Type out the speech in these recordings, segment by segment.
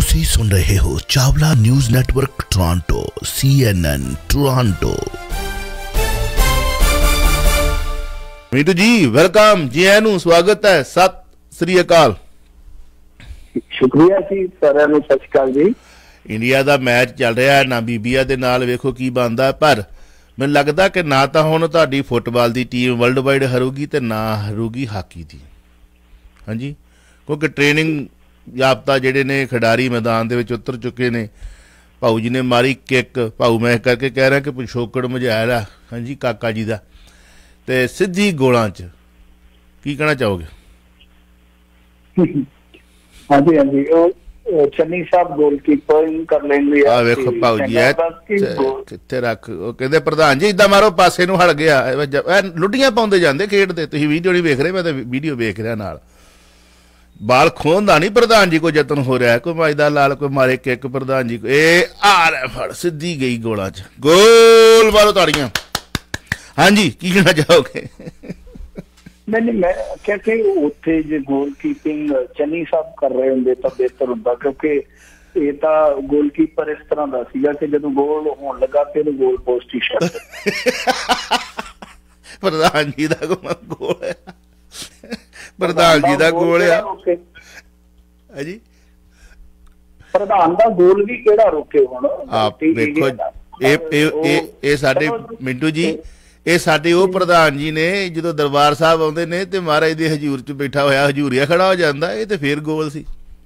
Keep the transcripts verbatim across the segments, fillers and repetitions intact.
ਤੁਸੀਂ ਸੁਣ ਰਹੇ ਹੋ Chawla news network Toronto C N N Toronto. Meetu ji welcome जी आनू स्वागत है सत श्री अकाल। शुक्रिया जी साਰਿਆਂ ਨੂੰ ਸਤਿ ਸ਼੍ਰੀ ਅਕਾਲ जी। इंडिया ਦਾ मैच चल रहा है नामीबिया ਦੇ ਨਾਲ ਵੇਖੋ ਕੀ ਬਣਦਾ ਪਰ ਮੈਨੂੰ ਲੱਗਦਾ ਕਿ ਨਾ ਤਾਂ ਹੁਣ ਤੁਹਾਡੀ ਫੁੱਟਬਾਲ ਦੀ ਟੀਮ ਵਰਲਡ ਵਾਈਡ ਹਾਰੂਗੀ ਤੇ ਨਾ ਹਾਰੂਗੀ ਹਾਕੀ ਦੀ। ਹਾਂਜੀ ਕਿਉਂਕਿ ਟ੍ਰੇਨਿੰਗ याफ्ता ਜਿਹੜੇ ਨੇ ਖਿਡਾਰੀ मैदान ਦੇ ਵਿੱਚ ਉਤਰ ਚੁੱਕੇ ਨੇ। ਭਾਊ ਜੀ ਨੇ ਮਾਰੀ ਕਿੱਕ ਭਾਊ ਮੈਂ ਕਰਕੇ ਕਹਿ ਰਿਹਾ ਕਿ ਪਿਛੋਕੜ ਮਝਾਇਲ ਆ ਹਾਂਜੀ ਕਾਕਾ ਜੀ ਦਾ ਤੇ ਸਿੱਧੀ ਗੋਲਾਂ ਚ ਕੀ ਕਹਿਣਾ ਚਾਹੋਗੇ? ਹਾਂਜੀ ਹਾਂਜੀ ਉਹ ਚੰਨੀ ਸਾਹਿਬ ਗੋਲਕੀਪਰਿੰਗ ਕਰ ਲੈਂਦੇ ਆ। ਆ ਵੇਖੋ ਭਾਊ ਜੀ ਐ ਕਿੱਥੇ ਰੱਖ ਉਹ ਕਹਿੰਦੇ ਪ੍ਰਧਾਨ ਜੀ ਇਦਾਂ ਮਾਰੋ ਪਾਸੇ ਨੂੰ ਹਟ ਗਿਆ ਲੁੱਡੀਆਂ ਪਾਉਂਦੇ ਜਾਂਦੇ ਖੇਡਦੇ। ਤੁਸੀਂ ਵੀਡੀਓ ਨਹੀਂ ਵੇਖ ਰਹੇ ਮੈਂ ਤਾਂ ਵੀਡੀਓ ਵੇਖ ਰਿਹਾ ਨਾਲ। बाल खोन का नहीं प्रधान जी को जतन हो रहा है कोई माजदा लाल कोई मारे किक प्रधान जी को ए आ रहा फड़ सीधी गई गोला च गोल मारो ताड़ियां। हाँ जी की कहना चाहोगे? नहीं मैं क्या कि उत्थे जे गोलकीपिंग चन्नी साहब कर रहे होंगे तो बेहतर होंदा क्योंकि ये तो गोलकीपर इस तरह का सीगा कि जदों गोल होने लगा फिर गोल पोस्ट ही छड्ड प्रधान जी दा गोल है प्रधान जी दा गोल है जी प्रधान दा गोल भी केड़ा रोके हुण आप देखो ए ए ए साडे मिंटू जी ਇਹ ਸਾਡੇ ਉਹ ਪ੍ਰਧਾਨ ਜੀ ਨੇ ਜਦੋਂ ਦਰਬਾਰ ਸਾਹਿਬ ਆਉਂਦੇ ਨੇ ਤੇ ਮਹਾਰਾਜ ਦੇ ਹਜ਼ੂਰ ਚ ਬੈਠਾ ਹੋਇਆ ਹਜ਼ੂਰੀਆ ਖੜਾ ਹੋ ਜਾਂਦਾ ਇਹ ਤੇ ਫੇਰ ਗੋਲ ਸੀ।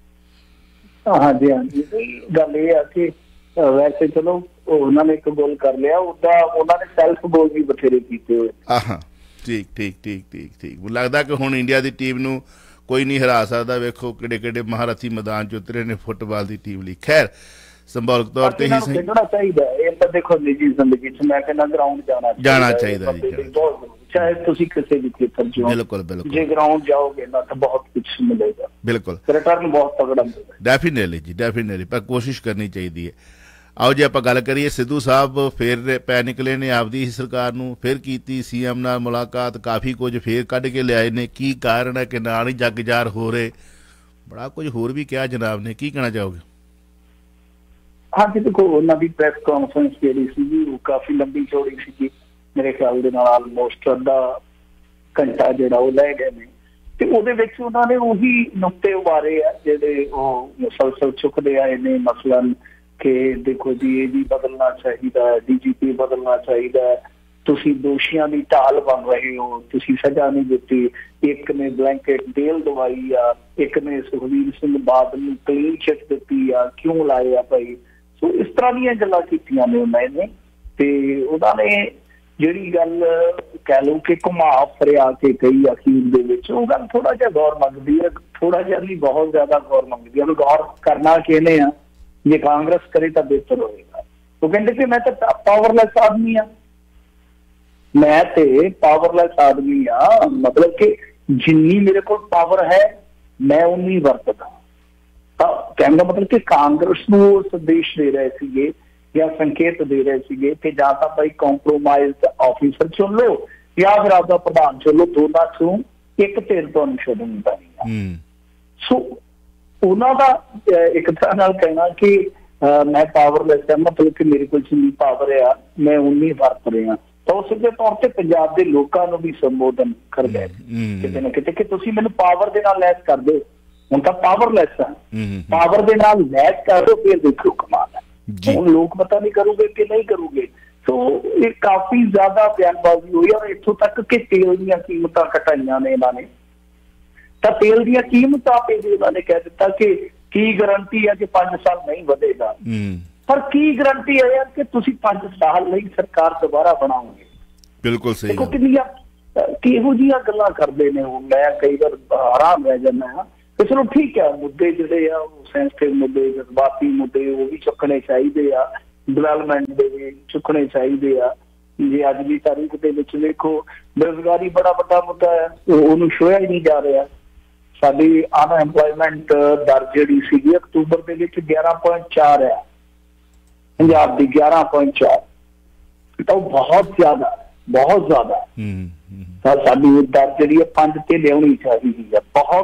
ਹਾਂਜੀ ਹਾਂਜੀ ਗੱਲ ਇਹ ਆ ਕਿ ਵੈਸੇ ਚਲੋ ਉਹਨਾਂ ਨੇ ਇੱਕ ਗੋਲ ਕਰ ਲਿਆ ਉਹਦਾ ਉਹਨਾਂ ਨੇ ਸੈਲਫ ਗੋਲ ਵੀ ਬਥੇਰੇ ਕੀਤੇ ਹੋਏ। ਆਹਾਂ ਠੀਕ ਠੀਕ ਠੀਕ ਠੀਕ ਠੀਕ ਮੈਨੂੰ ਲੱਗਦਾ ਕਿ ਹੁਣ ਇੰਡੀਆ ਦੀ ਟੀਮ ਨੂੰ ਕੋਈ ਨਹੀਂ ਹਰਾ ਸਕਦਾ। ਵੇਖੋ ਕਿਹੜੇ ਕਿਹੜੇ ਮਹਾਰਥੀ ਮੈਦਾਨ ਚ ਉਤਰੇ ਨੇ ਫੁੱਟਬਾਲ ਦੀ ਟੀਮ ਲਈ। ਖੈਰ ਸੰਭਾਵਿਕ ਤੌਰ ਤੇ ਹੀ ਖੇਡਣਾ ਚਾਹੀਦਾ ਇਹ ਤਾਂ ਦੇਖੋ ਨਿੱਜੀ ਜ਼ਿੰਦਗੀ ਚ ਮੈਂ ਕਹਿੰਦਾ ਗਰਾਊਂਡ ਜਾਣਾ ਜਾਣਾ ਚਾਹੀਦਾ ਜੀ ਚਾਹੇ ਤੁਸੀਂ ਕਿਸੇ ਵੀ ਖੇਤਰ ਚ ਹੋ। ਬਿਲਕੁਲ ਬਿਲਕੁਲ ਜੇ ਗਰਾਊਂਡ ਜਾਓਗੇ ਨਾ ਤਾਂ ਬਹੁਤ ਕੁਝ ਮਿਲੇਗਾ। ਬਿਲਕੁਲ ਰਿਟਰਨ ਬਹੁਤ ਤਗੜਾ ਮਿਲੇਗਾ। ਡੈਫੀਨੇਟਲੀ ਜੀ ਡੈਫੀਨੇਟਲੀ ਪਰ ਕੋਸ਼ਿਸ਼ ਕਰਨੀ ਚਾਹੀਦੀ ਹੈ। आओ जी आप गल करिए सिद्धू साहब फिर पै निकले ने आपदी सरकार नूं फिर कीती सी एम नाल मुलाकात काफ़ी कुछ फिर कढ़ के लियाए ने की कारण है कि नाल ही जग जार हो रहे बड़ा कुछ होर भी कहा जनाब ने की कहना चाहोगे? हाँ जी देखो उन्होंने भी प्रैस कॉन्फ्रेंस जी सी वो काफ़ी लंबी चौड़ी सी मेरे ख्याल दे नाल आलमोस्ट अद्धा घंटा जिहड़ा वो लै गए ने ते उहदे विच उन्होंने उही नुक्ते उभारे आ जिहड़े वो मुसलसल चुकदे आए ने मसलन कि देखो जी ये भी बदलना चाहिए डी जी पी बदलना चाहिए तुसी दोषियों की ढाल बन रहे हो तुसी सजा नहीं दी एक ने ब्लैंकेट बेल दवाई आ एक ने सुखबीर सिंह बादल नूं क्लीन चिट दी आ क्यों लाए आ भाई। सो इस तरह दी गल्लां कीतियां ने उन्होंने ते उन्होंने जिहड़ी गल कह लो कि घुमा फरिया के कही अखीर दे विच वो गल थोड़ा जिहा गौर मंगदी है थोड़ा जिहा नहीं बहुत ज्यादा गौर मंगदी है। गौर करना कहने आ जे कांग्रेस करे तो बेहतर होएगा। वो कहते कि मैं तो पावरलैस आदमी हाँ मैं तो पावरलैस आदमी हाँ मतलब कि जिन्नी मेरे को पावर है मैं उन्नी वरतदा। कहने का मतलब कि कांग्रेस को संदेश दे रहे थे या संकेत दे रहे थे कि या तो भाई कॉम्प्रोमाइज ऑफिसर चुन लो या फिर आपका प्रधान चुन लो दोनों चों एक धिर तो छड्डण दा नहीं। सो उन्होंने एक तरह नाल कहना कि मैं पावरलैस है मतलब कि मेरे को जिन्नी पावर है मैं उन्नी वरत रहा तो सीधे तौर पर पंजाब के लोगों को भी संबोधन कर गए किते ना किते कि तुसीं मैनूं पावर दे नाल लैस कर दो हुण तां पावरलैस है पावर दे नाल लैस कर दो फिर देखो कमाल है हुण लोग पता नहीं करोगे कि नहीं करोगे। तो ये काफ़ी ज़्यादा बयानबाजी हुई और इत्थों तक कि तेल दीयां कीमतां घटाइयां ने इन्हां ने तो तेल दी कीमत पे उन्होंने कह दिता कि की गारंटी है कि पांच साल नहीं बढ़ेगा पर की गारंटी है यार कि तुसी पांच साल नहीं सरकार दोबारा बनाओगे। बिल्कुल सही देखो कितनी किहो जिहियां गल्लां करदे ने मैं कई बार हैरान रह जाना हाँ तो चलो ठीक है मुद्दे जिहड़े आ सेंसिटिव मुद्दे जज्बाती मुद्दे वो भी चुकने चाहिए आ डिवेलपमेंट दे भी चुकने चाहिए आ जे अज की तारीख के विच देखो बेरोजगारी बड़ा बड़ा मुद्दा है उन्होंने छुआ ही नहीं जा रहा। साडी अनएम्पलॉयमेंट दर जिहड़ी सीगी अक्तूबर दे विच ग्यारह पॉइंट चार है पंजाब दी ग्यारह पॉइंट चार तो बहुत ज्यादा बहुत ज्यादा साडी दर जिहड़ी है पांच ते लियाउणी चाहिदी है बहुत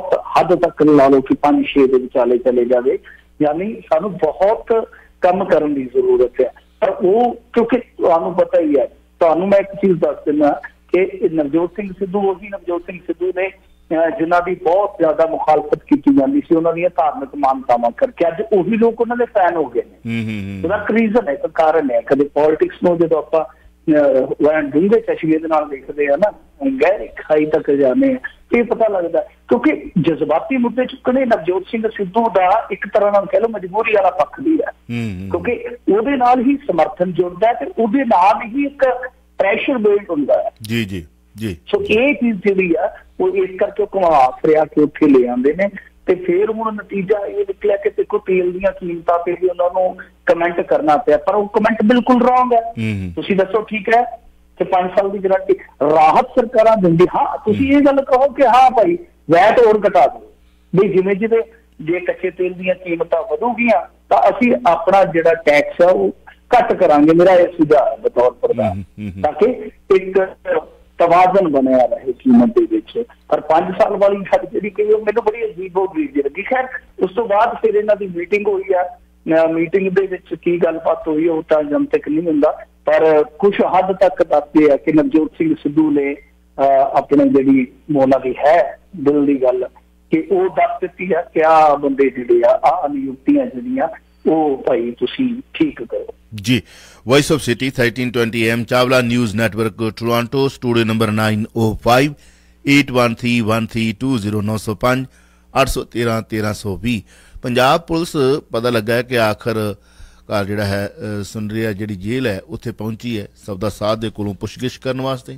हद तक ला लो कि पांच छे के विचाले चले जाए। यानी सानू बहुत कम करने की जरूरत है। पर वो क्योंकि तुहानू पता ही है, तुहानू मैं एक चीज दस दिना कि नवजोत सिंह सिद्धू वही नवजोत सिंह सिद्धू ने जिन्हों की बहुत ज्यादा मुखालफत की जाती सी उन्होंने धार्मिक मानतावां करके अज उही लोग उन्होंने फैन हो गए हैं। एक रीजन है, एक कारण है। कभी पॉलिटिक्स में जो आप डूंगे चशमे देखते हैं ना, गहरी खाई तक जाने ये पता लगता है। क्योंकि जज्बाती मुद्दे चुकने नवजोत सिंह सिद्धू का एक तरह कह लो मजबूरी वाला पक्ष भी है, क्योंकि वो नाल ही समर्थन जुड़ता है, फिर वो नाल ही एक प्रैशर बिल्ड होता है। जी जी जी। सो ये चीज जी है वो इस करके घुमा फिरिया के उत्थे ले आते हैं। ਤੇ फिर हुण नतीजा ये निकलिया कि देखो तेल दी कीमतां पे भी उन्होंने कमेंट करना पिया, पर वो कमेंट बिल्कुल रॉन्ग है। तुसीं दसो ठीक है कि पांच साल की गारंटी राहत सरकारां दिंदी, हाँ तुसीं ये गल कहो कि हाँ भाई वैट होर घटा दो भी, जिवें जिवें जे कच्चे तेल दी कीमतां वधूगियां तां असीं अपना जिहड़ा टैक्स है वो घट करांगे। मेरा यह सुझाव है बतौर प्रधान, ताकि एक तवाजन बनया रहे कीमत दे विच। पर पांच साल वाली गल जिहड़ी कही मैनू बड़ी अजीबो गरीब लगी। खैर उस तो बाद फिर इन्हां दी मीटिंग हुई है, मीटिंग दे विच की गलबात हुई है तां जनतक नहीं हुंदा, पर कुछ हद तक दसदे है कि नवजोत सिंह सिद्धू ने अपने जिहड़ी उन्हां दी है दिल दी गल कि वो दस दित्ती है कि आ बंदे जिहड़े आ आ नियुक्तियां जिहड़ियां वो भाई तुसीं ठीक करो। जी। Voice of city thirteen twenty M Chawla news network Toronto, studio number nine O five eight one three one three two zero नौ सौ पाँच अठ सौ तेरह तेरह सौ भी। पंजाब पुलिस पता लगा है कि आखिर कार जिहड़ा है सुनरिया जिहड़ी जेल है उत्थे पहुंची है सौदा साध दे कोलों पुछगिछ करने वास्ते।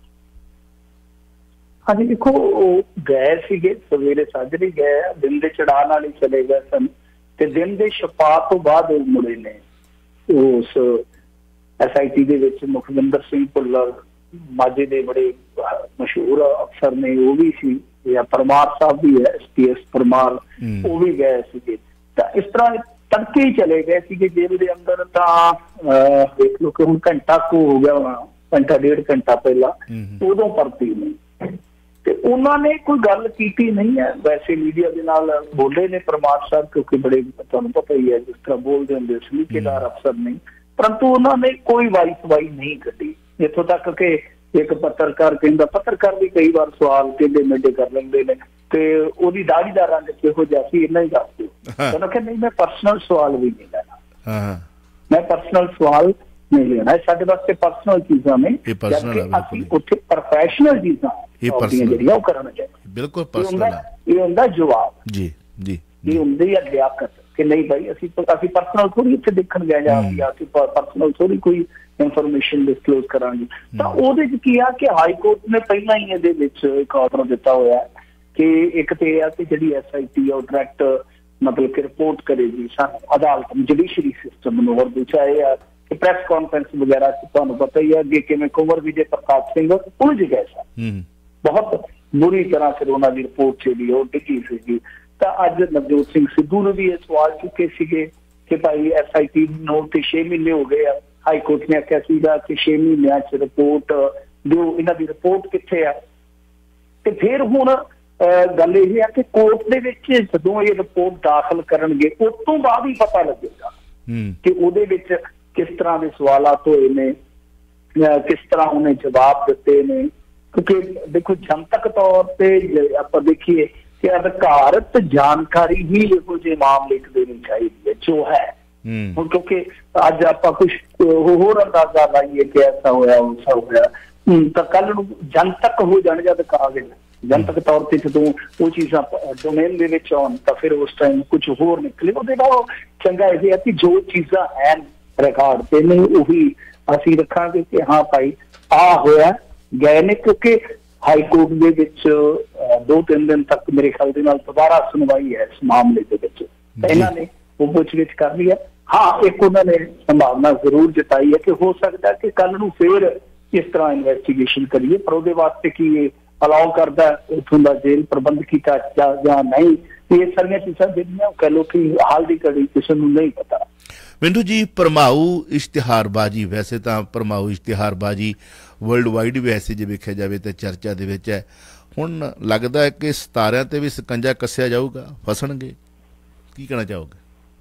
हाँ जी, देखो गए सीगे सवेरे साजरे गए, दिन दे चढ़ाण वाले चले गए सन ते दिन दे छपा तो बाद वो मुड़े ने। उस एस आई टी दे विच मुखविंदर सिंह भुल्लर माझे दे बड़े मशहूर अफसर ने वो भी सी, या परमार साहब भी है एस पी एस परमार, वो भी गए सीगे। तां इस तरह तड़के ही चले गए सीगे जेल दे अंदर। तां देख लो कि हुण घंटा को हो गया होना, घंटा डेढ़ घंटा पहला उदों परती ने ते उन्होंने कोई गल कीती नहीं है। वैसे मीडिया के नाल बोले ने परमार साहब, क्योंकि बड़े तुहानूं पता ही है जिस तरह बोलते होंगे सलीकेदार अफसर नहीं, परंतु उन्होंने कोई वाई सवाई नहीं कटी। इत्थों तक कि एक पत्रकार कहंदा, पत्रकार भी कई बार सवाल टेढ़े मेढ़े कर लेंदे ने ते ओहदी दाढ़ी दा रंग किहो जिहा सी इन्ना ही दस दिओ। उन्होंने कहा नहीं मैं पर्सनल सवाल भी नहीं लेना, मैं पर्सनल सवाल नहीं लेना है, साडे वास्ते पर्सनल चीज़ां ने, जबकि असीं उत्थे प्रोफैशनल चीज़ां ਜਿਹੜੀਆਂ ਉਹ ਕਰਨਾ ਚਾਹੀਦਾ। ਬਿਲਕੁਲ ਪਰਸਨਲ ਇਹ ਹੁੰਦਾ ਜਵਾਬ। ਜੀ ਜੀ ਇਹ ਹੁੰਦੀ ਹੈ ਲਿਆਕਤ ਕਿ ਨਹੀਂ ਭਾਈ ਅਸੀਂ ਅਸੀਂ ਪਰਸਨਲ ਥੋੜੀ ਇੱਥੇ ਦੇਖਣ ਗਏ ਜਾਂ ਅਸੀਂ ਪਰਸਨਲ ਥੋੜੀ ਕੋਈ ਇਨਫੋਰਮੇਸ਼ਨ ਡਿਸਕਲੋਜ਼ ਕਰਾਂਗੇ। ਤਾਂ ਉਹਦੇ ਚ ਕੀ ਆ ਕਿ ਹਾਈ ਕੋਰਟ ਨੇ ਪਹਿਲਾਂ ਹੀ ਇਹਦੇ ਵਿੱਚ ਇੱਕ ਆਰਡਰ ਦਿੱਤਾ ਹੋਇਆ ਕਿ ਇੱਕ ਤੇ ਇਹ ਆ ਕਿ ਜਿਹੜੀ ਐਸ ਆਈ ਟੀ ਆ ਉਹ ਡਾਇਰੈਕਟ ਮਤਲਬ ਕਿ ਰਿਪੋਰਟ ਕਰੇਗੀ ਸਾਨੂੰ ਅਦਾਲਤ ਨੂੰ, ਜੁਡੀਸ਼ਰੀ ਸਿਸਟਮ ਨੂੰ। ਔਰ ਦੂਜਾ ਇਹ ਆ ਕਿ ਪ੍ਰੈਸ ਕਾਨਫਰੰਸ ਵਗੈਰਾ ਤੁਹਾਨੂੰ ਪਤਾ ਹੀ ਹੈ ਅੱਗੇ ਕਿਵੇਂ ਕੁੰਵਰ ਵਿਜੇ ਪ੍ਰਤਾਪ ਸਿੰਘ ਉਲਝ ਗਏ ਸਨ, बहुत बुरी तरह फिर उन्होंने रिपोर्ट जी वो डिगी सी। तो अज नवजोत सिंह सिद्धू ने भी ये सवाल चुके थे कि भाई एस आई टी नौ तो छे महीने हो गए, हाई कोर्ट ने आख्या सीगा कि छे महीनों च रिपोर्ट दो, इन्हों की रिपोर्ट कितने है। तो फिर हुण गल यह है कि कोर्ट के विच जदों ये रिपोर्ट दाखिल करनगे उस तो बाद ही पता लगेगा कि उहदे विच किस तरह के सवालात होए ने, किस तरह उन्हें जवाब दिते ने। क्योंकि देखो जनतक तौर पर आप देखिए कि अधिकारत जानकारी ही इहो जे मामले देनी चाहिए जो है। क्योंकि अज आप कुछ होर अंदाजा लाइए कि ऐसा होया वैसा होया, तो कल जनतक हो जाने जब कागज जनतक तौर पर जो वो चीज़ां डोमेन दे विच आउण तां फिर उस टाइम कुछ होर निकले। उहदे नालों चंगा यह है कि जो चीज़ां हैं रिकॉर्ड ते नहीं उही असीं रखांगे कि हाँ भाई आ होया गए ने। क्योंकि हाई कोर्ट दे विच दो तीन दिन तक मेरे ख्याल दे नाल दोबारा सुनवाई है इस मामले दे विच, इन्हां ने वो पुछगिछ कर ली है। हाँ एक उन्होंने संभावना जरूर जताई है कि हो सकता है कि कल नूं फिर इस तरह इन्वेस्टिगेशन करिए, पर उहदे वास्ते की अलाउ करदा उत्थों दा जेल प्रबंध कीता जां नहीं, ये सारियां चीज़ां जिहड़ियां कह लो कि हाल दी घड़ी किसी नूं नहीं पता। मिंटू जी भरमाऊ इश्तिहारबाजी, वैसे तो भरमाऊ इश्तिहारबाजी वर्ल्ड वाइड भी ऐसे जो वेख्या जाए तो चर्चा दे विच है, ਹੁਣ ਲੱਗਦਾ ਹੈ ਕਿ ਸਿਤਾਰਿਆਂ ਤੇ ਵੀ ਸਕੰਜਾ ਕੱਸਿਆ ਜਾਊਗਾ, ਫਸਣਗੇ, ਕੀ ਕਹਿਣਾ ਚਾਹੋਗੇ?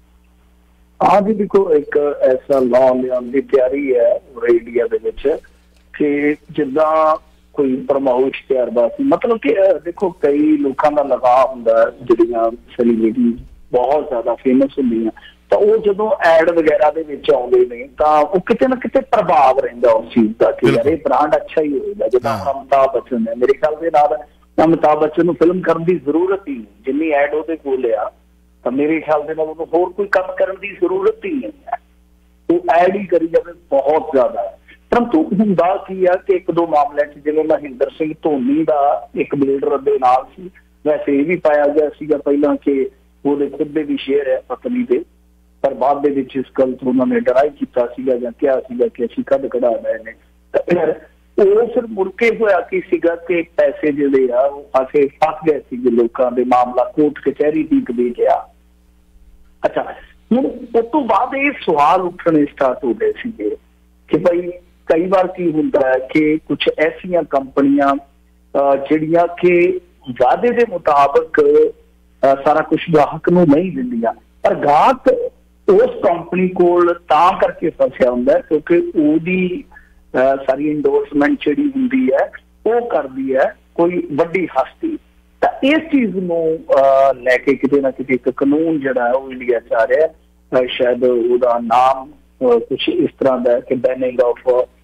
हाँ जी, देखो एक ऐसा लॉ लियाउण की तैयारी है इंडिया दे विच कि जिद्दां कोई भरमाऊ इश्तिहारबाजी, मतलब कि देखो कई लोगों का लगाव हुंदा जिहड़ियां सैलीब्रिटी बहुत ज्यादा फेमस हुंदियां, तो वो जदों एड वगैरह दे विच आउंदे ने तां वो किते ना किते प्रभाव रहिंदा उस चीज़ दा कि यार ये ब्रांड अच्छा ही होएगा। जिद्दां अमिताभ बच्चन है, मेरे ख्याल दे नाल अमिताभ बच्चन नूं फिल्म करन दी जरूरत ही नहीं, जिन्नी एड ओहदे कोल आ तो मेरे ख्याल से उन्होंने होर कोई काम करने की जरूरत ही नहीं है, वो ऐड ही करी जाए बहुत ज्यादा है। परंतु हुंदा की है कि एक दो मामले जिवें महेंद्र सिंह धोनी का एक बिल्डर दे नाल सी, वैसे ये भी पाया गया सीगा पहला कि वो खुद दे भी शेयर है पत्नी दे, पर बाद दे विच इस गल तो उन्होंने डराई कीता सीगा जां क्या सीगा कि असीं कढ कढा रहे ने। फिर वो फिर मुड़के होया कि सीगा कि पैसे जिहड़े आ वो पासे फस गए सीगे लोकां दे, मामला कोर्ट कचहरी तक दे गया। अच्छा, हुण उस तो बाद ये सवाल उठने स्टार्ट हो गए सीगे कि भाई कई बार की होंदा है कि कुछ ऐसिया कंपनियां जिहड़ियां कि वादे के मुताबिक सारा कुछ ग्राहक नूं नहीं दिंदियां, पर ग्राहक उस कंपनी कोल तां करके फसिया हुंदा है क्योंकि ओदी सारी इंडोर्समेंट जिहड़ी हुंदी है वो करदी है कोई वड्डी हस्ती। इस चीज नूं लैके किते ना किते एक कानून जिहड़ा है वो इंडिया च आ रहा है, शायद उसका नाम कुछ इस तरह का है कि banning of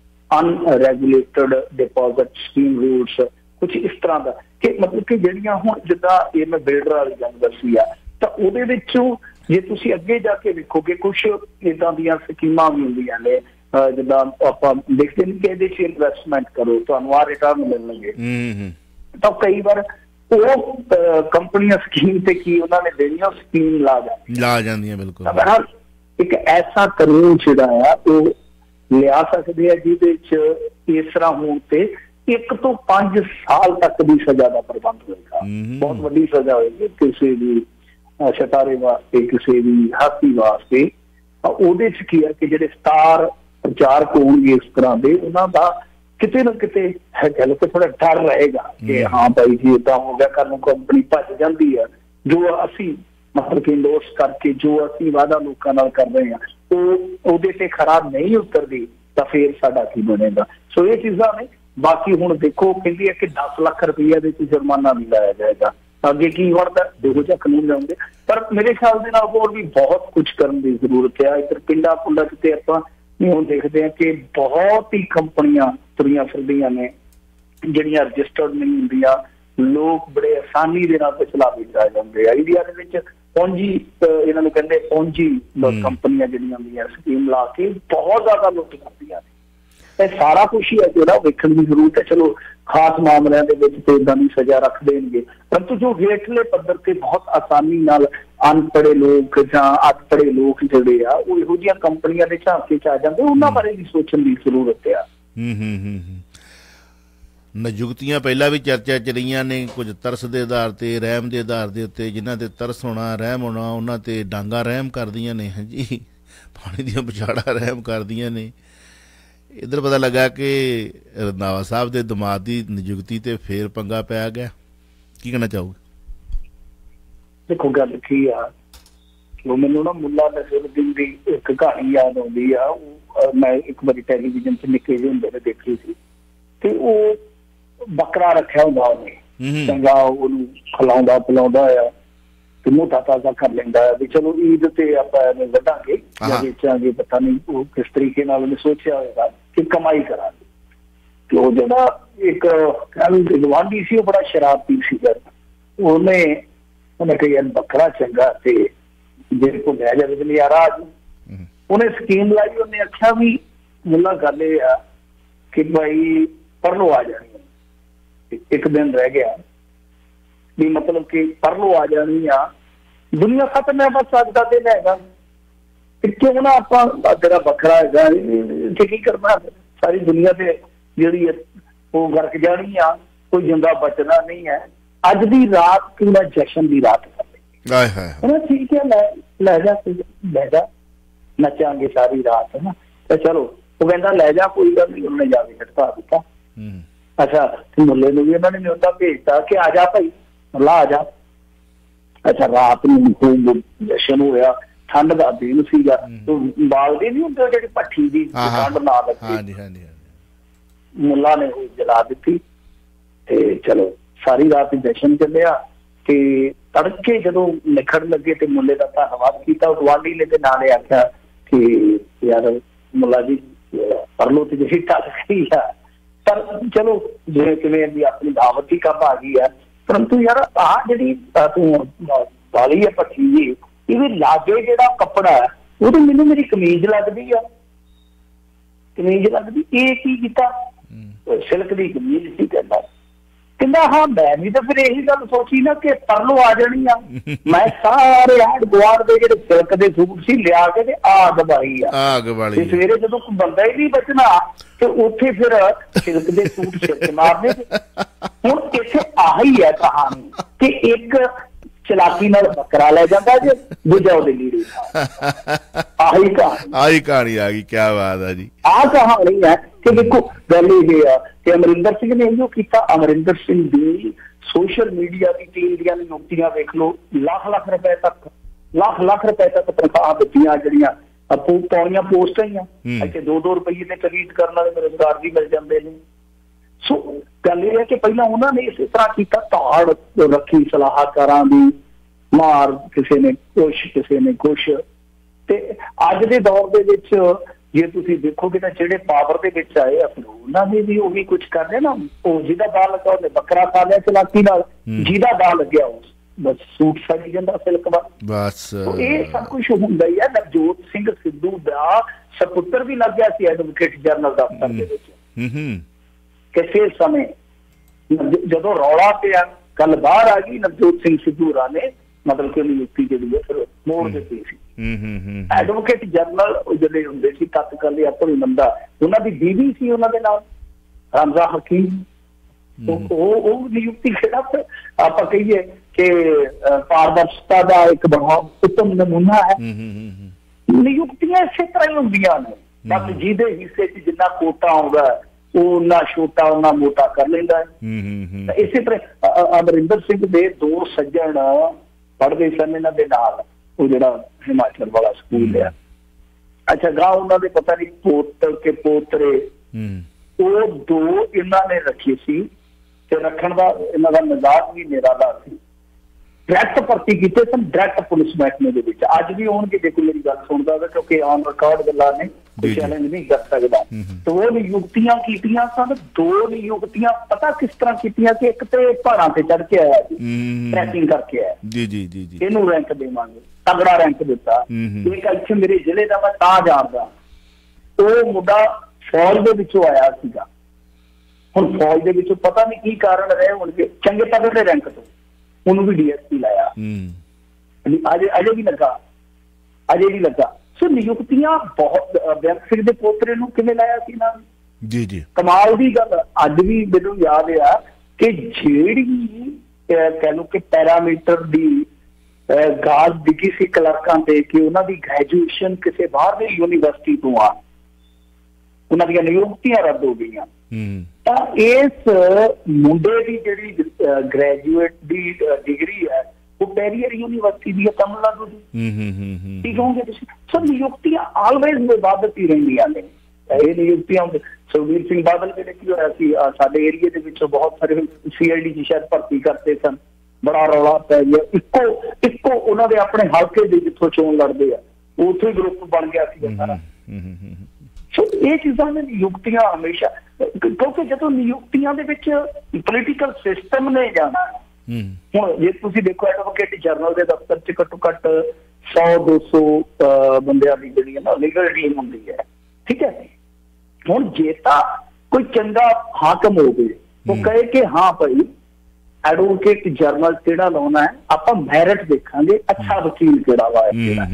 unregulated deposit scheme rules, कुछ इस तरह का कि मतलब कि जिहड़ियां हुण जिद्दां ये मैं बिल्डर वाली गल दसी आ तां उहदे विचों जे तुसीं अगे जाके देखोगे कुछ इदां दीयां स्कीमां भी हुंदियां ने जिद्दां आपां देखदे ने कि इहदे च इन्वेस्टमेंट करो तुहानूं आ रिटर्न मिलणगे, तां कई बार वो कंपनियां स्कीम ते की उन्होंने देनी स्कीम ला ला जांदियां। बिल्कुल बहरहाल एक ऐसा कानून जिहड़ा है वो लिया सकते हैं जिहदे च इस तरह होण ते एक तो पांच साल तक की सजा का प्रबंध होगा, बहुत वड्डी सजा होगी किसी भी शटारे वास्ते, किसी भी हाथी वास्ते। उहदे च की है कि जिहड़े स्टार प्रचारक होणगे इस तरह के उन्हां दा किते ना किते है कह लो थोड़ा डर रहेगा कि हाँ भाई जी इदा हो गया, कल कंपनी भज जाती है, जो असी मतलब कि इंडोर्स करके जो असी वादा लोगों नाल कर रहे हैं वो उहदे ते खरा नहीं उतरदी तो फिर साडा की बनेगा। सो ये चीज़ां ने बाकी हुण देखो कहती है कि दस लाख रुपया दे जुर्माना भी लाया जाएगा, अगे की बनता देखो जा कानून लाउंगे, पर मेरे ख्याल दे नाल होर भी बहुत कुछ करने की जरूरत है। इधर पिंडा पुंडा किते आपां हम देखते हैं कि बहुत ही कंपनियां तुरियां फिरदियां ने जिहड़ियां रजिस्टर्ड नहीं हुंदियां, लोग बड़े आसानी दे नाल चला भी जा जांदे आ। इंडिया दे विच पौंजी इन्हां नूं कहंदे पौंजी कंपनियां जिहड़ियां हुंदियां स्कीम ला के बहुत ज्यादा लुट करदियां ने। सारा कुछ ही है जो वेखण की जरूरत है। चलो खास मामलों के इदा की सजा रख देंगे, परंतु जो हेठले पद्धर से बहुत आसानी नाल अनपढ़े लोग जां अनपढ़े लोग जिहड़े आ वो इहो जिहियां कंपनियां दे झांके च आ जांदे, उन्हां बारे भी सोचण की जरूरत है। नियुक्तियां पहला भी चर्चा च रही ने, कुछ तरस के आधार पर रहम के आधार के उत्ते जिन्हां ते तरस होना रहम होना उन्हां ते डांगा रहम करदियां ने, हाँ जी पानी दियां बछाड़ा रहम करदियां ने। इधर पता लगा कि रंधावा साहब के दमाद की नियुक्ति ते फिर पंगा पै गया, की कहना चाहोगे? देखो गल की आ वो मैनूं ना मुल्ला नसरुद्दीन दी एक कहानी याद आउंदी आ। मैं एक बारी टैलीविजन से निक्के ਜਿਹੇ ਹੁੰਦੇ ਨੇ देखी सी ते वो बकरा रखा हुंदा उन्हें चंगा ਉਹਨੂੰ खिलाउंदा पिलाउंदा आ ते मोटा ताजा कर लेंदा है भी चलो ईद ते आपां वधांगे जां बेचांगे, पता नहीं वो किस तरीके नाल उन्हें सोचिया होगा कि कमाई करांगे। ते वो जिहड़ा एक गवांढी सी वो बड़ा शराबी सीगा, उन्हें उन्हें कहा यार बकरा चंगा ते जेरे को लै जावे ते नज़ारा आ जाए। उन्हें स्कीम लाई, उन्हें आख्या भी मुला गल ये आ कि भाई परलो आ जानी, एक दिन रह गया भी मतलब कि परलो आ जानी आ, दुनिया खत्म है बस अज का दिन है क्यों ना आप तेरा बकरा है की करना, सारी दुनिया से जी वो गर्क जानी आ, कोई जिंदा बचना नहीं है। अज की रात पूरा जश्न की रात कर ठीक है लै लै जा लै जा नचांगे सारी रात है ना, तो चलो वो कहता लै जा कोई गल नहीं, उन्होंने जाके झटका दिता। ਅੱਛਾ, ਮੁੱਲੇ ਨੂੰ ਵੀ ਉਹਨਾਂ ਨੇ ਨਿਯੁਕਤਾ ਭੇਜਤਾ ਕਿ ਆ ਜਾ ਭਾਈ ਮੁੱਲਾ ਆ ਜਾ। ਅੱਛਾ, ਰਾਤ ਨੂੰ ਖੂਬ ਜਸ਼ਨ ਹੋਇਆ, ਠੰਡ ਦਾ ਦਿਨ ਸੀਗਾ, ਬਾਲਦੇ ਨਹੀਂ ਹੁੰਦੇ ਜਿਹੜੀ ਭੱਠੀ ਦੀ ਠੰਡ ਨਾ ਲੱਗੀ, ਮੁੱਲਾ ਨੇ ਉਹ ਜਲਾ ਦਿੱਤੀ। ਤੇ ਚਲੋ ਸਾਰੀ ਰਾਤ ਜਸ਼ਨ ਚੱਲਿਆ ਤੇ ਤੜਕੇ ਜਦੋਂ ਨਿਖੜ ਲੱਗੇ ਤੇ ਮੁੱਲੇ ਦਾ ਧੰਨਵਾਦ ਕੀਤਾ। ਗੁਆਂਢੀ ਨੇ ਤੇ ਨਾਲੇ ਆਖਿਆ ਕਿ ਯਾਰ ਮੁੱਲਾ ਜੀ ਪਰਲੋ ਤੇ ਜਿਹੜੀ ਟੱਲ ਗਈ ਆ, ਪਰ ਚਲੋ ਜਿਵੇਂ ਕਿਵੇਂ ਦੀ ਆਪਣੀ ਦਾਵਤ ਹੀ ਕੰਮ ਆ ਗਈ ਆ, ਪਰੰਤੂ ਯਾਰ ਆਹ ਜਿਹੜੀ ਤੂੰ ਵਾਲੀ ਹੈ ਭੱਠੀ ਜੀ, ਇਹਦੇ ਲਾਗੇ ਜਿਹੜਾ ਕੱਪੜਾ ਹੈ ਉਹ ਤਾਂ ਮੈਨੂੰ ਮੇਰੀ ਕਮੀਜ਼ ਲੱਗਦੀ ਆ, ਕਮੀਜ਼ ਲੱਗਦੀ। ਇਹ ਕੀ ਕੀਤਾ? ਸਿਲਕ ਦੀ ਕਮੀਜ਼ ਸੀ। ਕਹਿੰਦਾ ਕਹਿੰਦਾ ਹਾਂ ਮੈਂ ਵੀ ਤਾਂ ਫਿਰ ਇਹੀ ਗੱਲ ਸੋਚੀ ਨਾ ਕਿ ਪਰਲੋ ਆ ਜਾਣੀ ਆ, ਮੈਂ ਸਾਰੇ ਆੜ ਗੁਆੜ ਦੇ ਜਿਹੜੇ ਸਿਲਕ ਦੇ ਸੂਟ ਸੀ ਲਿਆ ਕੇ ਤੇ ਆਗ ਬਾਲੀ ਆ, ਆਗ ਬਾਲੀ। ਸਵੇਰੇ ਜਦੋਂ ਕੋਈ ਬੰਦਾ ਹੀ ਨਹੀਂ ਬਚਣਾ ਤੇ ਉੱਥੇ ਫਿਰ ਸਿਲਕ ਦੇ ਸੂਟ ਸਿਰ ਤੇ ਮਾਰਨੇ। ਹੁਣ ਇੱਥੇ ਆਹੀ ਹੈ ਕਹਾਣੀ ਕਿ ਇੱਕ ਚਲਾਕੀ ਨਾਲ ਬੱਕਰਾ ਲੈ ਜਾਂਦਾ ਜੇ, ਦੂਜਾ ਉਹਦੇ ਲੀੜੇ। ਆਹੀ ਕਹਾਣੀ ਆਹੀ ਕਹਾਣੀ ਆ ਗਈ। ਕਿਆ ਬਾਤ ਹੈ ਜੀ। ਆਹ ਕਹਾਣੀ ਹੈ ਕਿ ਦੇਖੋ ਗੱਲ ਇਹ ਆ ਕਿ ਅਮਰਿੰਦਰ ਸਿੰਘ ਨੇ ਇਹੋ ਕੀਤਾ। ਅਮਰਿੰਦਰ ਸਿੰਘ ਦੀ ਸੋਸ਼ਲ ਮੀਡੀਆ ਦੀ ਟੀਮ ਦੀਆਂ ਨਿਯੁਕਤੀਆਂ ਵੇਖ ਲਓ, ਲੱਖ ਲੱਖ ਰੁਪਏ ਤੱਕ ਲੱਖ ਲੱਖ ਰੁਪਏ ਤੱਕ ਤਨਖਾਹ ਦਿੱਤੀਆਂ, ਜਿਹੜੀਆਂ ਪਾਉਣੀਆਂ ਪੋਸਟਾਂ ਹੀ ਆ। ਇੱਥੇ ਦੋ ਦੋ ਰੁਪਈਏ ਤੇ ਟਵੀਟ ਕਰਨ ਵਾਲੇ ਰੁਜ਼ਗਾਰ ਵੀ ਮਿਲ ਜਾਂਦੇ ਨੇ। ਸੋ ਗੱਲ ਇਹ ਹੈ ਕਿ ਪਹਿਲਾਂ ਉਹਨਾਂ ਨੇ ਇਸੇ ਤਰ੍ਹਾਂ ਕੀਤਾ, ਧਾੜ ਰੱਖੀ ਸਲਾਹਕਾਰਾਂ ਦੀ, ਮਾਰ ਕਿਸੇ ਨੇ ਕੁਛ ਕਿਸੇ ਨੇ ਕੁਛ। ਤੇ ਅੱਜ ਦੇ ਦੌਰ ਦੇ ਵਿੱਚ ਜੇ ਤੁਸੀਂ ਦੇਖੋਗੇ ਤਾਂ ਜਿਹੜੇ ਪਾਵਰ ਦੇ ਵਿੱਚ ਆਏ ਆ ਫਿਰ ਉਹਨਾਂ ਨੇ ਵੀ ਉਹੀ ਕੁਛ ਕਰਦੇ ਨਾ। ਉਹ ਜਿਹਦਾ ਦਾਅ ਲੱਗਾ ਉਹਨੇ ਬੱਕਰਾ ਖਾ ਲਿਆ ਚਲਾਕੀ ਨਾਲ, ਜਿਹਦਾ ਦਾਅ ਲੱਗਿਆ ਉਹ ਬਸ ਸੂਟ ਸੜ ਜਾਂਦਾ ਸਿਲਕ ਦਾ। ਬਸ ਇਹ ਸਭ ਕੁਛ ਹੁੰਦਾ ਹੀ ਹੈ। ਨਵਜੋਤ ਸਿੰਘ ਸਿੱਧੂ ਦਾ ਸਪੁੱਤਰ ਵੀ ਲੱਗ ਗਿਆ ਸੀ ਐਡਵੋਕੇਟ ਜਨਰਲ ਦਫ਼ਤਰ ਦੇ ਵਿੱਚ ਕਿਸੇ ਸਮੇਂ। ਜਦੋਂ ਰੌਲਾ ਪਿਆ ਗੱਲ ਬਾਹਰ ਆ ਗਈ, ਨਵਜੋਤ ਸਿੰਘ ਸਿੱਧੂ ਨੇ ਮਤਲਬ ਕਿ ਨਿਯੁਕਤੀ ਜਿਹੜੀ ਹੈ ਫਿਰ ਮੋੜ ਦਿੱਤੀ ਸੀ। ਐਡਵੋਕੇਟ ਜਨਰਲ ਜਿਹੜੇ ਹੁੰਦੇ ਸੀ ਤਤਕਾਲੀ ਆਪਣੀ ਬੰਦਾ, ਉਹਨਾਂ ਦੀ ਬੀਵੀ ਸੀ ਉਹਨਾਂ ਦੇ ਨਾਲ ਰਾਮਜ਼ਾ ਹਕੀਮ। ਉਹ ਉਹ ਨਿਯੁਕਤੀ ਕਿਹੜਾ ਆਪਾਂ ਕਹੀਏ ਕਿ ਪਾਰਦਰਸ਼ਤਾ ਦਾ ਇੱਕ ਬਹੁਤ ਉੱਤਮ ਨਮੂਨਾ ਹੈ। ਨਿਯੁਕਤੀਆਂ ਇਸੇ ਤਰ੍ਹਾਂ ਹੀ ਹੁੰਦੀਆਂ ਨੇ, ਬਸ ਜਿਹਦੇ ਹਿੱਸੇ ਚ ਜਿੰਨਾ ਕੋਟਾ ਆਉਂਦਾ ਉਹ ਨਾ ਛੋਟਾ ਉਹਨਾਂ ਮੋਟਾ ਕਰ ਲੈਂਦਾ ਹੈ। ਇਸੇ ਤਰ੍ਹਾਂ ਅਮਰਿੰਦਰ ਸਿੰਘ ਦੇ ਦੋ ਸੱਜਣ ਪੜ੍ਹਦੇ ਸਨ ਇਹਨਾਂ ਦੇ ਨਾਲ, ਉਹ ਜਿਹੜਾ ਹਿਮਾਚਲ ਵਾਲਾ ਸਕੂਲ ਆ। ਅੱਛਾ, ਗਾਂ ਉਹਨਾਂ ਦੇ ਪਤਾ ਨਹੀਂ ਪੋਤਰ ਕੇ ਪੋਤਰੇ, ਉਹ ਦੋ ਇਹਨਾਂ ਨੇ ਰੱਖੇ ਸੀ ਤੇ ਰੱਖਣ ਦਾ ਇਹਨਾਂ ਦਾ ਮਿਜ਼ਾਜ ਵੀ ਨਿਰਾਲਾ ਸੀ। ਡਾਇਰੈਕਟ ਭਰਤੀ ਕੀਤੇ ਸਨ, ਡਾਇਰੈਕਟ ਪੁਲਿਸ ਮਹਿਕਮੇ ਦੇ ਵਿੱਚ। ਅੱਜ ਵੀ ਆਉਣਗੇ, ਦੇਖੋ ਮੇਰੀ ਗੱਲ ਸੁਣਦਾ ਵਾ ਕਿਉਂਕਿ ਆਨ ਰਿਕਾਰਡ ਗੱਲਾਂ ਨੇ, ਚੈਲੰਜ ਨਹੀਂ ਕਰ ਸਕਦਾ। ਤੇ ਉਹ ਨਿਯੁਕਤੀਆਂ ਕੀਤੀਆਂ ਸਨ, ਦੋ ਨਿਯੁਕਤੀਆਂ ਪਤਾ ਕਿਸ ਤਰ੍ਹਾਂ ਕੀਤੀਆਂ ਕਿ ਇੱਕ ਤੇ ਪਹਾੜਾਂ ਤੇ ਚੜ੍ਹ ਕੇ ਆਇਆ ਜੀ, ਟਰੈਕਿੰਗ ਕਰਕੇ ਆਇਆ ਜੀ ਜੀ ਜੀ ਜੀ ਇਹਨੂੰ ਰੈਂਕ ਦੇਵਾਂਗੇ, ਤਗੜਾ ਰੈਂਕ ਦਿੱਤਾ। ਇੱਕ ਇੱਥੇ ਮੇਰੇ ਜ਼ਿਲ੍ਹੇ ਦਾ ਮੈਂ ਤਾਂ ਜਾਣਦਾ, ਉਹ ਮੁੰਡਾ ਫੌਜ ਦੇ ਵਿੱਚੋਂ ਆਇਆ ਸੀਗਾ। ਹੁਣ ਫੌਜ ਦੇ ਵਿੱਚੋਂ ਪਤਾ ਨਹੀਂ ਕੀ ਕਾਰਨ ਰਹੇ ਹੋਣਗੇ, ਚੰਗੇ ਤਗੜੇ ਰੈਂਕ ਤੋਂ ਉਹਨੂੰ ਵੀ ਡੀ ਐਸ ਪੀ ਲਾਇਆ, ਅਜੇ ਅਜੇ ਵੀ ਲੱਗਾ ਅਜੇ ਵੀ ਲੱਗਾ। ਸੋ ਨਿਯੁਕਤੀਆਂ ਬਹੁਤ। ਬੇਅੰਤ ਸਿੰਘ ਦੇ ਪੋਤਰੇ ਨੂੰ ਕਿਵੇਂ ਲਾਇਆ ਸੀ ਨਾ ਜੀ ਜੀ ਕਮਾਲ ਦੀ ਗੱਲ। ਅੱਜ ਵੀ ਮੈਨੂੰ ਯਾਦ ਆ ਕਿ ਜਿਹੜੀ ਕਹਿ ਲਓ ਕਿ ਪੈਰਾਮੀਟਰ ਦੀ ਗਾਜ ਡਿੱਗੀ ਸੀ ਕਲਰਕਾਂ ਤੇ ਕਿ ਉਹਨਾਂ ਦੀ ਗ੍ਰੈਜੂਏਸ਼ਨ ਕਿਸੇ ਬਾਹਰਲੀ ਯੂਨੀਵਰਸਿਟੀ ਤੋਂ ਆ, ਉਹਨਾਂ ਦੀਆਂ ਨਿਯੁਕਤੀਆਂ ਰੱਦ ਹੋ ਗਈਆਂ। ਤਾਂ ਇਸ ਮੁੰਡੇ ਦੀ ਜਿਹੜੀ ਗ੍ਰੈਜੂਏਟ ਦੀ ਡਿਗਰੀ ਹੈ ਉਹ ਪੈਰੀਅਰ ਯੂਨੀਵਰਸਿਟੀ ਦੀ ਹੈ, ਤਮਿਲਨਾਡੂ ਦੀ। ਕੀ ਕਹੋਗੇ ਤੁਸੀਂ? ਸੋ ਨਿਯੁਕਤੀਆਂ ਆਲਵੇਜ਼ ਵਿਵਾਦਤ ਹੀ ਰਹਿੰਦੀਆਂ ਨੇ। ਇਹ ਨਿਯੁਕਤੀਆਂ ਸੁਖਬੀਰ ਸਿੰਘ ਬਾਦਲ ਜਿਹੜੇ ਕੀ ਹੋਇਆ ਸੀ, ਸਾਡੇ ਏਰੀਏ ਦੇ ਵਿੱਚੋਂ ਬਹੁਤ ਸਾਰੇ ਸੀ ਆਈ ਡੀ ਚ ਸ਼ਾਇਦ ਭਰਤੀ ਕਰਦੇ ਸਨ, ਬੜਾ ਰੌਲਾ ਪੈ ਗਿਆ। ਇੱਕੋ ਇੱਕੋ ਉਹਨਾਂ ਦੇ ਆਪਣੇ ਹਲਕੇ ਦੇ ਜਿੱਥੋਂ ਚੋਣ ਲੜਦੇ ਆ ਉੱਥੋਂ ਹੀ ਗਰੁੱਪ ਬਣ ਗਿਆ ਸੀ ਸਾਰਾ। ਸੋ ਇਹ ਚੀਜ਼ਾਂ ਨੇ ਨਿਯੁਕਤੀਆਂ ਹਮੇਸ਼ਾ, ਕਿਉਂਕਿ ਜਦੋਂ ਨਿਯੁਕਤੀਆਂ ਦੇ ਵਿੱਚ ਪੋਲੀਟੀਕਲ ਸਿਸਟਮ ਨੇ ਜਾਣਾ। ਹੁਣ ਜੇ ਤੁਸੀਂ ਦੇਖੋ ਐਡਵੋਕੇਟ ਜਨਰਲ ਦੇ ਦਫ਼ਤਰ ਚ ਘੱਟੋ ਘੱਟ ਸੌ ਦੋ ਸੌ ਬੰਦਿਆਂ ਦੀ ਜਿਹੜੀ ਹੈ ਨਾ ਲੀਗਲ ਟੀਮ ਹੁੰਦੀ ਹੈ, ਠੀਕ ਹੈ। ਹੁਣ ਜੇ ਤਾਂ ਕੋਈ ਚੰਗਾ ਹਾਕਮ ਹੋਵੇ ਉਹ ਕਹੇ ਕਿ ਹਾਂ ਭਾਈ ਐਡਵੋਕੇਟ ਜਨਰਲ ਕਿਹੜਾ ਲਾਉਣਾ ਹੈ, ਆਪਾਂ ਮੈਰਿਟ ਦੇਖਾਂਗੇ, ਅੱਛਾ ਵਕੀਲ ਕਿਹੜਾ ਵਾ,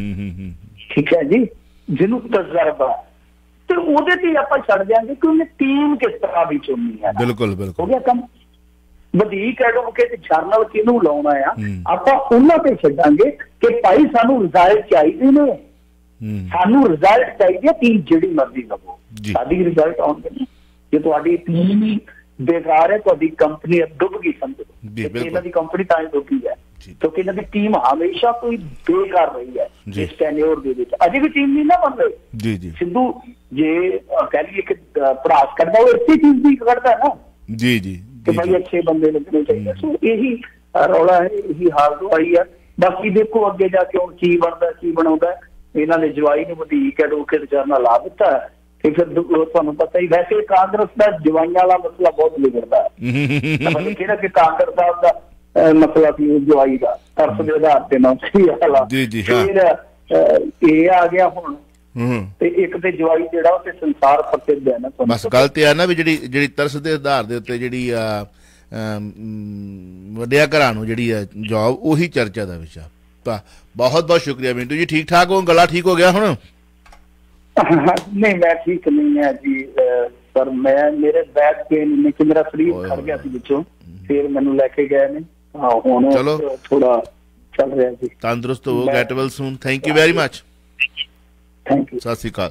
ਠੀਕ ਹੈ ਜੀ, ਜਿਹਨੂੰ ਤਜਰਬਾ, ਤੇ ਉਹਦੇ ਤੇ ਆਪਾਂ ਛੱਡ ਦਿਆਂਗੇ ਕਿ ਉਹਨੇ ਟੀਮ ਕਿਸ ਤਰ੍ਹਾਂ ਦੀ ਚੁਣਨੀ ਹੈ। ਬਿਲਕੁਲ ਬਿਲਕੁਲ ਹੋ ਗਿਆ ਕੰਮ। ਵਧੀਕ ਐਡਵੋਕੇਟ ਜਨਰਲ ਕਿਹਨੂੰ ਲਾਉਣਾ ਆ, ਆਪਾਂ ਉਹਨਾਂ ਤੇ ਛੱਡਾਂਗੇ ਕਿ ਭਾਈ ਸਾਨੂੰ ਰਿਜ਼ਲਟ ਚਾਹੀਦੇ ਨੇ, ਸਾਨੂੰ ਰਿਜ਼ਲਟ ਚਾਹੀਦੇ, ਟੀਮ ਜਿਹੜੀ ਮਰਜ਼ੀ ਲਵੋ, ਸਾਡੀ ਰਿਜ਼ਲਟ ਆਉਣਗੇ। ਜੇ ਤੁਹਾਡੀ ਟੀਮ ਹੀ बेकार है, तुहाडी कंपनी डुब गई समझो। इन्हां दी कंपनी तां डुबी है क्योंकि इन्हां दी टीम हमेशा कोई बेकार रही है इस टेन्योर दे विच। अजे भी टीम नहीं ना बन रही जी जी। सिद्धू जे कह लीए कि परास करदा वो अच्छी चीज भी करदा है ना जी जी कि भाई अच्छे बंदे लगने चाहिए। सो यही रौला है, यही हाल दवाई है। बाकी देखो अगे जाके हुण की बनदा की बनाउंदा। इन्हां ने जवाई नूं वधीक एडवोकेट जनरल ला दिता है ते फिर तुहानूं पता ही वैसे कांग्रेस दा जवाइयां वाला मसला बहुत बिगड़दा है। मतलब किहड़ा कि कांग्रेस साहब दा मसला सी जवाई का तरस दे आधार ते ना सी वाला फिर ये आ गया हुण ते एक ते जवाई जेड़ा ते संसार प्रसिद्ध है ना। बस गल ते है ना भी जेड़ी जेड़ी तरस दे आधार दे उत्ते जेड़ी वड्डिया घरां नूं जेड़ी जॉब उही चर्चा दा विषय। बहुत बहुत शुक्रिया मिंटू जी। ठीक ठाक हो, गला ठीक हो गया हुण? नहीं मैं ठीक नहीं है जी पर मैं मेरे बैक पेन में कि मेरा शरीर खड़ गया सी विचों फिर मैनू लेके गए ने। हुण चलो थोड़ा चल रहा जी, तंदुरुस्त हो, get well soon. Thank you very much. Thank you. सत श्री अकाल।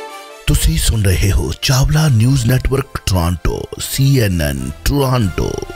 तुसी सुन रहे हो Chawla news network Toronto C N N Toronto.